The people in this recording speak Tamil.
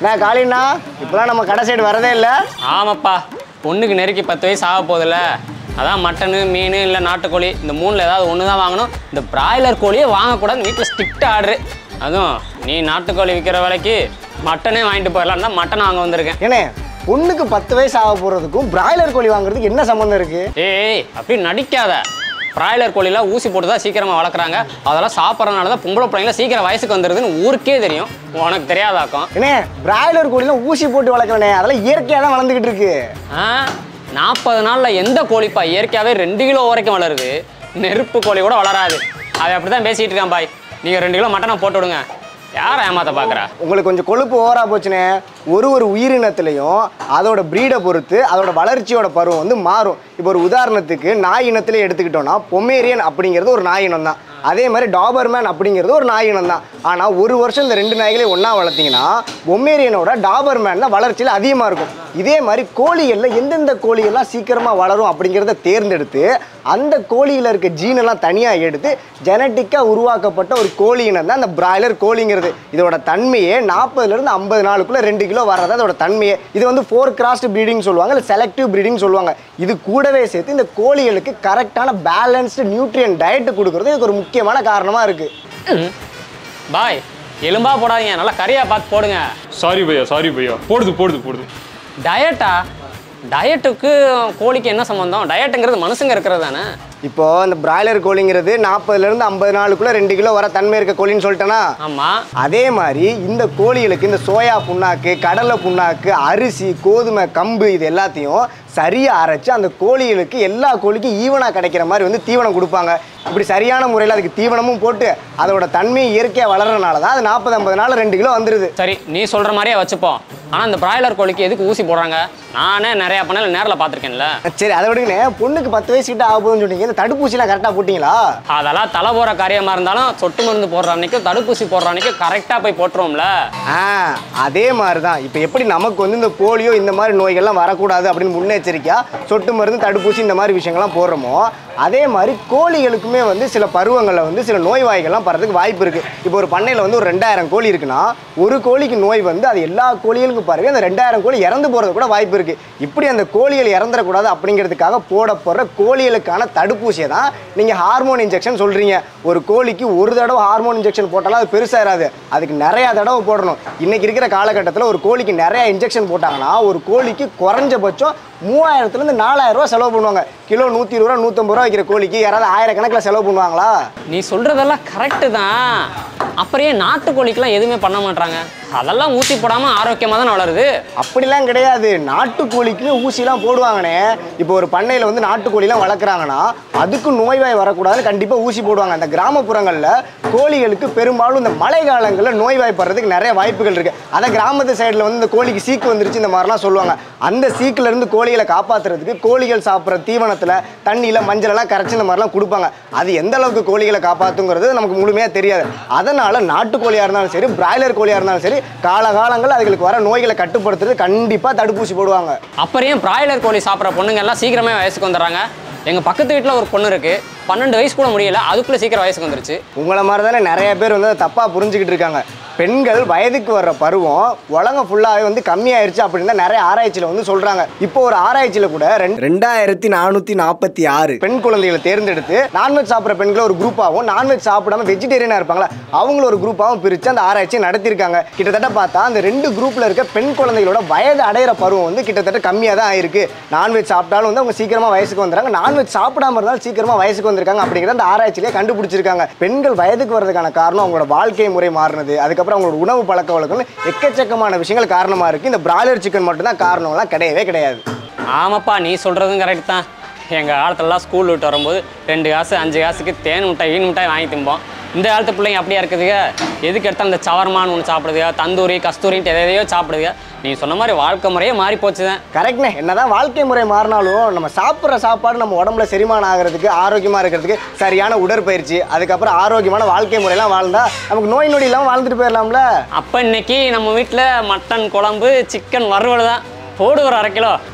நான் காலினா இப்போலாம் நம்ம கடை சைடு வரதே இல்லை. ஆமாப்பா, பொண்ணுக்கு நெருக்கி 10 வயசு ஆக போதில்ல. அதான் மட்டனு மீன் இல்லை நாட்டுக்கோழி இந்த 3ல் ஏதாவது ஒன்று தான் வாங்கணும். இந்த பிராய்லர் கோழியே வாங்கக்கூடாதுன்னு வீட்டில் ஸ்ட்ரிக்ட் ஆர்டரு. அதுவும் நீ நாட்டுக்கோழி விற்கிற வேலைக்கு மட்டனே வாங்கிட்டு போயிடலாம் தான் மட்டன் வாங்க வந்திருக்கேன். ஏன்னே பொண்ணுக்கு 10 வயசு ஆக போகிறதுக்கும் பிராய்லர் கோழி வாங்குறதுக்கு என்ன சம்மந்தம் இருக்குது? ஏய் அப்படி நடிக்காத. பிராய்லர் கோழிலாம் ஊசி போட்டு தான் சீக்கிரமாக வளர்க்குறாங்க. அதெல்லாம் சாப்பிட்றதுனால தான் பொம்பளை பிள்ளைங்கள சீக்கிரம் வயசுக்கு வந்துடுதுன்னு ஊருக்கே தெரியும். உனக்கு தெரியாதாக்கும். ஏன்னே பிராய்லர் கோழிலாம் ஊசி போட்டு வளர்க்கலனே, அதெல்லாம் இயற்கையாக தான் வளர்ந்துக்கிட்டு இருக்கு. 40 நாளில் எந்த கோழிப்பா இயற்கையாகவே 2 கிலோ வரைக்கும் வளருது? நெருப்பு கோழி கூட வளராது. அதை அப்படி தான் பேசிகிட்டு இருக்கான் பாய். நீங்கள் 2 கிலோ மட்டனை போட்டு விடுங்க. யாரை ஏமாத்த பார்க்குறா? உங்களுக்கு கொஞ்சம் கொழுப்பு ஓவரா போச்சுனே. ஒரு உயிரினத்திலையும் அதோட ப்ரீடை பொறுத்து அதோட வளர்ச்சியோட பருவம் வந்து மாறும். இப்போ ஒரு உதாரணத்துக்கு நாய் இனத்திலே எடுத்துக்கிட்டோம்னா பொமேரியன் அப்படிங்கிறது ஒரு நாய் இனம் தான். அதே மாதிரி டாபர்மேன் அப்படிங்கிறது ஒரு நாய் இனம் தான். ஆனால் ஒரு வருஷம் இந்த 2 நாய்களையும் ஒன்றா வளர்த்திங்கன்னா பொமேரியனோட டாபர்மேன் தான் வளர்ச்சியில் அதிகமாக இருக்கும். இதே மாதிரி கோழிகளில் எந்தெந்த கோழிகள்லாம் சீக்கிரமாக வளரும் அப்படிங்கிறத தேர்ந்தெடுத்து அந்த கோழியில் இருக்க ஜீனெல்லாம் தனியாக எடுத்து ஜெனட்டிக்காக உருவாக்கப்பட்ட ஒரு கோழி இனம் தான் அந்த பிராய்லர் கோழிங்கிறது. இதோட தன்மையே 40லேருந்து 50 நாளுக்குள்ளே 2 கிலோ வர்றது அதோட தன்மையே. இது வந்து 4 கிராஸ்ட் ப்ரீடிங் சொல்லுவாங்க, இல்லை செலக்டிவ் ப்ரீடிங் சொல்லுவாங்க. இது கூடவே சேர்த்து இந்த கோழிகளுக்கு கரெக்டான பேலன்ஸ்டு நியூட்ரியன் டயட்டு கொடுக்குறது இதுக்கு ஒரு முக்கியமான காரணமாக இருக்குது. பாய் எலும்பா போடாதீங்க, நல்லா கறியாக பார்த்து போடுங்க. சாரி பையா போடுது. டயட்டா? டயட்டுக்கு கோழிக்கு என்ன சம்மந்தம்? டயட்டுங்கிறது மனுஷங்க இருக்கிறது தானே. இப்போ இந்த பிராய்லர் கோழிங்கிறது 40லேருந்து 50 நாளுக்குள்ள 2 கிலோ வர தன்மை இருக்க கோழின்னு சொல்லிட்டேன்னா, ஆமாம். அதே மாதிரி இந்த கோழிகளுக்கு இந்த சோயா புண்ணாக்கு, கடலை புண்ணாக்கு, அரிசி, கோதுமை, கம்பு இது எல்லாத்தையும் சரியாக அரைச்சி அந்த கோழிகளுக்கு எல்லா கோழிக்கும் ஈவனாக கிடைக்கிற மாதிரி வந்து தீவனம் கொடுப்பாங்க. இப்படி சரியான முறையில் அதுக்கு தீவனமும் போட்டு அதோட தன்மை இயற்கையாக வளர்றதுனால தான் அது 40-50 நாள் 2 கிலோ வந்துடுது. சரி நீ சொல்கிற மாதிரியே வச்சுப்போம். ஆனால் இந்த பிராய்லர் கோழிக்கு எதுக்கு ஊசி போடுறாங்க? நானே நிறையா பண்ணல நேரில் பார்த்துருக்கேன்ல. சரி அதை விடுங்கண்ணே, பொண்ணுக்கு 10 வயசு கிட்ட ஆக போகுதுன்னு சொன்னீங்க. இந்த தடுப்பூசிலாம் கரெக்டாக போட்டிங்களா? அதெல்லாம் தலை போகிற காரியமாக இருந்தாலும் சொட்டு மருந்து போடுற அன்னைக்கும் தடுப்பூசி போடுற அன்னைக்கும் கரெக்டாக போய் போட்டுருவோம்ல. அதே மாதிரி தான் இப்போ எப்படி நமக்கு வந்து இந்த போலியோ இந்த மாதிரி நோய்கள்லாம் வரக்கூடாது அப்படின்னு முன்னெச்சரிக்கையாக சொட்டு மருந்து தடுப்பூசி இந்த மாதிரி விஷயங்கள்லாம் போடுறோமோ, அதே மாதிரி கோழிகளுக்குமே வந்து சில பருவங்களில் வந்து சில நோய்வாய்கள்லாம் பறதுக்கு வாய்ப்பு இருக்குது. இப்போ ஒரு பண்ணையில் வந்து ஒரு 2000 கோழி இருக்குன்னா ஒரு கோழிக்கு நோய் வந்து அது எல்லா கோழிகளுக்கும் பாருங்க அந்த 2000 கோழி இறந்து போகிறது கூட வாய்ப்பு இருக்குது. இப்படி அந்த கோழிகள் இறந்துடக்கூடாது அப்படிங்கிறதுக்காக போடுற கோழிகளுக்கான தடுப்பூசியை தான் நீங்கள் ஹார்மோன் இன்ஜெக்ஷன் சொல்கிறீங்க. ஒரு கோழிக்கு ஒரு தடவை ஹார்மோன் இன்ஜெக்ஷன் போட்டாலும் அது பெருசாகாது, அதுக்கு நிறையா தடவை போடணும். இன்றைக்கி இருக்கிற காலகட்டத்தில் ஒரு கோழிக்கு நிறையா இன்ஜெக்ஷன் போட்டாங்கன்னா ஒரு கோழிக்கு குறைஞ்சபட்சம் 3000லேருந்து 4000 ரூபா செலவு பண்ணுவாங்க. கிலோ 120 ரூபா 150 ரூபா வைக்கிற கோழிக்கு யாராவது 1000 கணக்கில் செலவு பண்ணுவாங்களா? நீ சொல்கிறதெல்லாம் கரெக்டு தான். அப்புறம் ஏன் நாட்டுக்கோழிக்கெலாம் எதுவுமே பண்ண மாட்டாங்க? அதெல்லாம் ஊசி போடாமல் ஆரோக்கியமாக தானே வளருது. அப்படிலாம் கிடையாது, நாட்டுக்கோழிக்கு ஊசிலாம் போடுவாங்கண்ணே. இப்போ ஒரு பண்ணையில் வந்து நாட்டுக்கோழிலாம் வளர்க்குறாங்கன்னா அதுக்கு நோய்வாய் வரக்கூடாதுன்னு கண்டிப்பாக ஊசி போடுவாங்க. அந்த கிராமப்புறங்களில் கோழிகளுக்கு பெரும்பாலும் இந்த மழை காலங்களில் நோய்வாய்ப்படுறதுக்கு நிறைய வாய்ப்புகள் இருக்குது. அதை கிராமத்து சைடில் வந்து இந்த கோழிக்கு சீக்கு வந்துருச்சு இந்த மாதிரிலாம் சொல்லுவாங்க. அந்த சீக்கிலேருந்து கோழிகளை காப்பாற்றுறதுக்கு கோழிகள் சாப்பிட்ற தீவனத்தில் தண்ணியில் மஞ்சளெல்லாம் கரைச்சி இந்த மாதிரிலாம் கொடுப்பாங்க. அது எந்த அளவுக்கு கோழிகளை காப்பாற்றுங்கிறது நமக்கு முழுமையாக தெரியாது. அதனால் நாட்டுக்கோழியாக இருந்தாலும் சரி பிராய்லர் கோழியாக இருந்தாலும் சரி காலகாலங்கள் அதுகளுக்கு வர நோய்களை கட்டுப்படுத்துறது கண்டிப்பாக தடுப்பூசி போடுவாங்க. அப்புறம் பிராய்லர் கோழி சாப்பிட்ற பொண்ணுங்க எல்லாம் சீக்கிரமே வயசுக்கு வந்துடுறாங்க. எங்கள் பக்கத்து வீட்டில் ஒரு பொண்ணு இருக்குது, 12 வயசு கூட முடியல, அதுக்குள்ளே சீக்கிரம் வயசுக்கு வந்துருச்சு. உங்களை மாதிரி தானே நிறைய பேர் வந்து தப்பாக புரிஞ்சுக்கிட்டு இருக்காங்க. பெண்கள் வயதுக்கு வர்ற பருவம் உலகம் ஃபுல்லாகவே வந்து கம்மியாயிருச்சு அப்படின்னு நிறைய ஆராய்ச்சியில் வந்து சொல்கிறாங்க. இப்போ ஒரு ஆராய்ச்சியில் கூட 2446 பெண் குழந்தைகளை தேர்ந்தெடுத்து நான்வெஜ் சாப்பிட்ற பெண்களை ஒரு குரூப்பாகவும் நான்வெஜ் சாப்பிடாம வெஜிடேரியனாக இருப்பாங்களா அவங்கள ஒரு குரூப்பாகவும் பிரித்து அந்த ஆராய்ச்சியை நடத்தியிருக்காங்க. கிட்டத்தட்ட பார்த்தா அந்த 2 குரூப்பில் இருக்க பெண் குழந்தைகளோட வயது அடைகிற பருவம் வந்து கிட்டத்தட்ட கம்மியாக தான் ஆயிருக்கு. நான்வெஜ் சாப்பிட்டாலும் வந்து அவங்க சீக்கிரமாக வயசுக்கு வந்துடுறாங்க, நான்வெஜ் சாப்பிடாம இருந்தாலும் சீக்கிரமாக வயசுக்கு வந்திருக்காங்க அப்படிங்கிற அந்த ஆராய்ச்சியிலே கண்டுபிடிச்சிருக்காங்க. பெண்கள் வயதுக்கு வர்றதுக்கான காரணம் அவங்களோட வாழ்க்கை முறை மாறினது, அதுக்கப்புறம் அவங்களோட உணவு பழக்க வழக்கம் எக்கச்சக்கமான விஷயங்கள் காரணமாக இருக்குது. இந்த பிராய்லர் சிக்கன் மட்டும்தான் காரணம்லாம் கிடையவே கிடையாது. ஆமாப்பா நீ சொல்கிறதும் கரெக்ட் தான். எங்கள் காலத்துலலாம் ஸ்கூல் விட்டு வரும்போது 2 காசு 5 காசுக்கு தேன் மிட்டாய் ஈன் மிட்டாய் வாங்கி திம்போம். இந்த காலத்து பிள்ளைங்க அப்படியா இருக்குதுங்க? எதுக்கு எடுத்தால் இந்த சவர்மான்னு ஒன்று சாப்பிடுதுங்க, தந்தூரி கஸ்தூரின்ட்டு எதையோ சாப்பிடுதுங்க. நீ சொன்ன மாதிரி வாழ்க்கை முறையே மாறி போச்சு தான். கரெக்ட்ண்ணே, என்னதான் வாழ்க்கை முறை மாறினாலும் நம்ம சாப்பிட்ற சாப்பாடு நம்ம உடம்புல செரிமானம் ஆகிறதுக்கு ஆரோக்கியமாக இருக்கிறதுக்கு சரியான உடற்பயிற்சி அதுக்கப்புறம் ஆரோக்கியமான வாழ்க்கை முறையெல்லாம் வாழ்ந்தா நமக்கு நோய் நொடி இல்லாமல் வாழ்ந்துட்டு போயிடலாம்ல. அப்போ இன்னைக்கு நம்ம வீட்டில் மட்டன் குழம்பு சிக்கன் வறுவல் தான். போடு ஒரு 1/2 கிலோ.